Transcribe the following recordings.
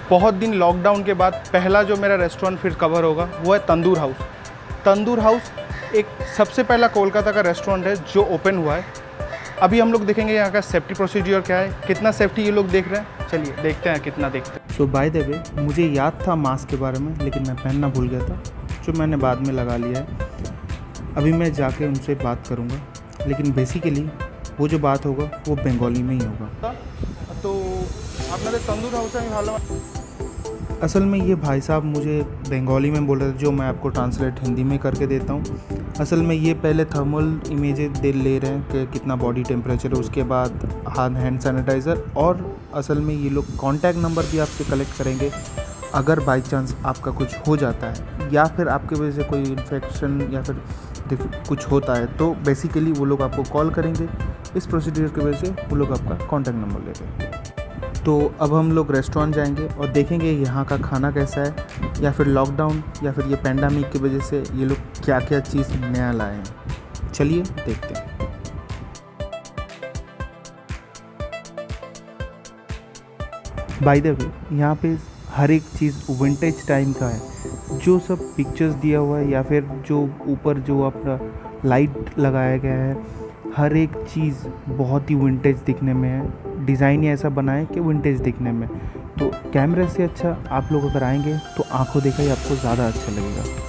बहुत दिन लॉकडाउन के बाद पहला जो मेरा रेस्टोरेंट फिर कवर होगा वो है तंदूर हाउस। तंदूर हाउस एक सबसे पहला कोलकाता का रेस्टोरेंट है जो ओपन हुआ है। अभी हम लोग देखेंगे यहाँ का सेफ्टी प्रोसीजर क्या है, कितना सेफ्टी ये लोग देख रहे हैं। चलिए देखते हैं कितना देखते हैं। सो बाय द वे, मुझे याद था मास्क के बारे में, लेकिन मैं पहनना भूल गया था, जो मैंने बाद में लगा लिया है। अभी मैं जाके उनसे बात करूँगा, लेकिन बेसिकली वो जो बात होगा वो बंगाली में ही होगा। तो आपने तंदूर हाउस में भालो, असल में ये भाई साहब मुझे बंगाली में बोल रहे थे, जो मैं आपको ट्रांसलेट हिंदी में करके देता हूँ। असल में ये पहले थर्मल इमेजेस ले रहे हैं कि कितना बॉडी टेम्परेचर है, उसके बाद हाथ हैंड सैनिटाइज़र, और असल में ये लोग कॉन्टैक्ट नंबर भी आपसे कलेक्ट करेंगे अगर बाई चांस आपका कुछ हो जाता है या फिर आपके वजह से कोई इन्फेक्शन या फिर कुछ होता है, तो बेसिकली वो लोग आपको कॉल करेंगे। इस प्रोसीजर की वजह से वो लोग आपका कॉन्टैक्ट नंबर ले रहे हैं। तो अब हम लोग रेस्टोरेंट जाएंगे और देखेंगे यहाँ का खाना कैसा है, या फिर लॉकडाउन या फिर ये पैंडेमिक की वजह से ये लोग क्या क्या चीज़ नया लाए हैं। चलिए देखते हैं। बाय द वे, यहाँ पे हर एक चीज़ विंटेज टाइम का है। जो सब पिक्चर्स दिया हुआ है या फिर जो ऊपर जो अपना लाइट लगाया गया है, हर एक चीज़ बहुत ही विंटेज दिखने में है। डिज़ाइन ही ऐसा बना है कि विंटेज दिखने में, तो कैमरे से अच्छा आप लोग अगर आएंगे तो आंखों देखा ही आपको ज़्यादा अच्छा लगेगा।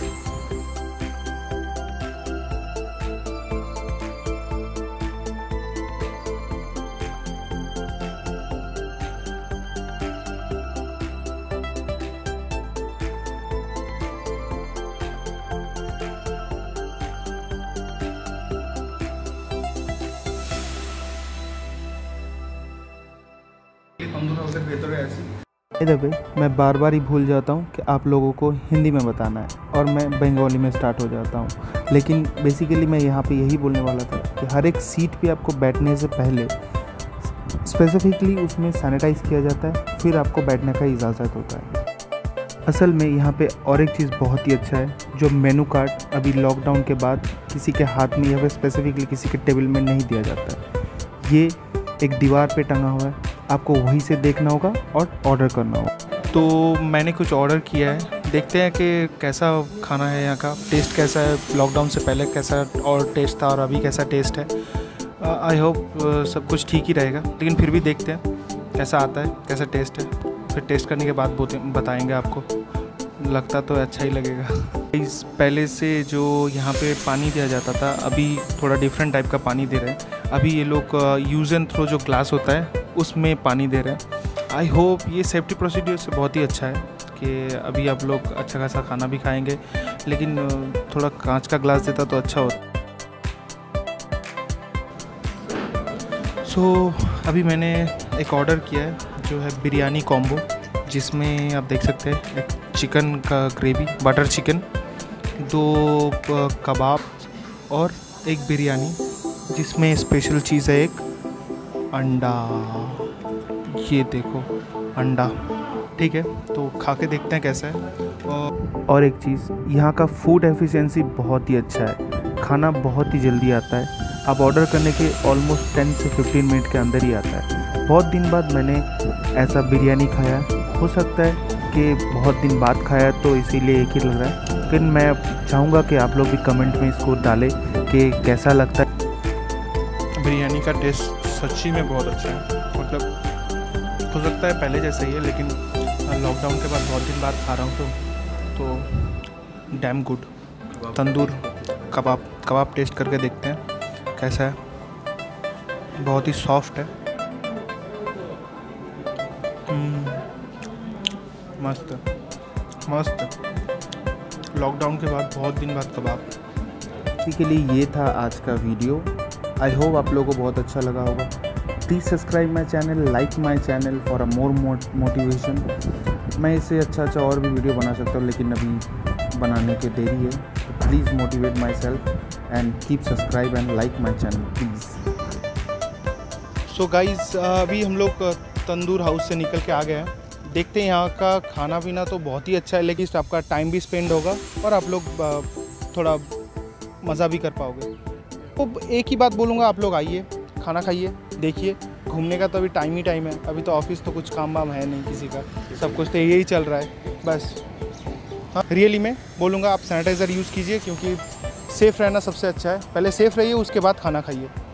इधर मैं बार बार ही भूल जाता हूँ कि आप लोगों को हिंदी में बताना है और मैं बंगाली में स्टार्ट हो जाता हूँ। लेकिन बेसिकली मैं यहाँ पे यही बोलने वाला था कि हर एक सीट पे आपको बैठने से पहले स्पेसिफिकली उसमें सैनिटाइज़ किया जाता है, फिर आपको बैठने का इजाज़त होता है। असल में यहाँ पे और एक चीज़ बहुत ही अच्छा है, जो मेनू कार्ड अभी लॉकडाउन के बाद किसी के हाथ में या फिर स्पेसिफिकली किसी के टेबल में नहीं दिया जाता है। ये एक दीवार पे टंगा हुआ है, आपको वहीं से देखना होगा और ऑर्डर करना होगा। तो मैंने कुछ ऑर्डर किया है, देखते हैं कि कैसा खाना है यहाँ का, टेस्ट कैसा है, लॉकडाउन से पहले कैसा और टेस्ट था और अभी कैसा टेस्ट है। आई होप सब कुछ ठीक ही रहेगा, लेकिन फिर भी देखते हैं कैसा आता है, कैसा टेस्ट है। फिर टेस्ट करने के बाद बताएंगे आपको, लगता तो अच्छा ही लगेगा। इस पहले से जो यहाँ पे पानी दिया जाता था, अभी थोड़ा डिफरेंट टाइप का पानी दे रहे हैं। अभी ये लोग यूज़ एंड थ्रो जो ग्लास होता है उसमें पानी दे रहे हैं। आई होप ये सेफ्टी प्रोसीजर से बहुत ही अच्छा है कि अभी आप लोग अच्छा खासा खाना भी खाएंगे, लेकिन थोड़ा कांच का ग्लास देता तो अच्छा होता। सो अभी मैंने एक ऑर्डर किया है जो है बिरयानी कॉम्बो, जिसमें आप देख सकते हैं एक चिकन का ग्रेवी, बटर चिकन, 2 कबाब और एक बिरयानी, जिसमें स्पेशल चीज़ है एक अंडा। ये देखो अंडा, ठीक है। तो खा के देखते हैं कैसा है। और एक चीज़, यहाँ का फूड एफिशिएंसी बहुत ही अच्छा है, खाना बहुत ही जल्दी आता है। आप ऑर्डर करने के ऑलमोस्ट 10 से 15 मिनट के अंदर ही आता है। बहुत दिन बाद मैंने ऐसा बिरयानी खाया, हो सकता है कि बहुत दिन बाद खाया तो इसीलिए एक ही लग रहा है, लेकिन मैं चाहूँगा कि आप लोग भी कमेंट में इसको डालें कि कैसा लगता है। बिरयानी का टेस्ट सच्ची में बहुत अच्छा है, मतलब हो सकता है पहले जैसा ही है, लेकिन लॉकडाउन के बाद बहुत दिन बाद खा रहा हूँ तो damn good. Tandoor kebab taste करके देखते हैं कैसा है। बहुत ही सॉफ्ट है, मस्त मस्त। लॉकडाउन के बाद बहुत दिन बाद कबाब। बेसिकली ये था आज का वीडियो। आई होप आप लोगों को बहुत अच्छा लगा होगा। Please subscribe my channel, like my channel for a more motivation. मैं इससे अच्छा और भी वीडियो बना सकता हूँ, लेकिन अभी बनाने के देरी है। तो please motivate myself and keep subscribe and like my channel please. So guys, अभी हम लोग तंदूर हाउस से निकल के आ गए हैं। देखते हैं, यहाँ का खाना पीना तो बहुत ही अच्छा है, लेकिन आपका टाइम भी स्पेंड होगा और आप लोग थोड़ा मज़ा भी कर पाओगे। तो एक ही बात बोलूँगा, आप लोग आइए, खाना खाइए, देखिए। घूमने का तो अभी टाइम ही टाइम है, अभी तो ऑफिस तो कुछ काम वाम है नहीं किसी का, सब कुछ तो यही चल रहा है बस। हाँ, रियली में बोलूँगा आप सैनिटाइज़र यूज़ कीजिए, क्योंकि सेफ़ रहना सबसे अच्छा है। पहले सेफ़ रहिए, उसके बाद खाना खाइए।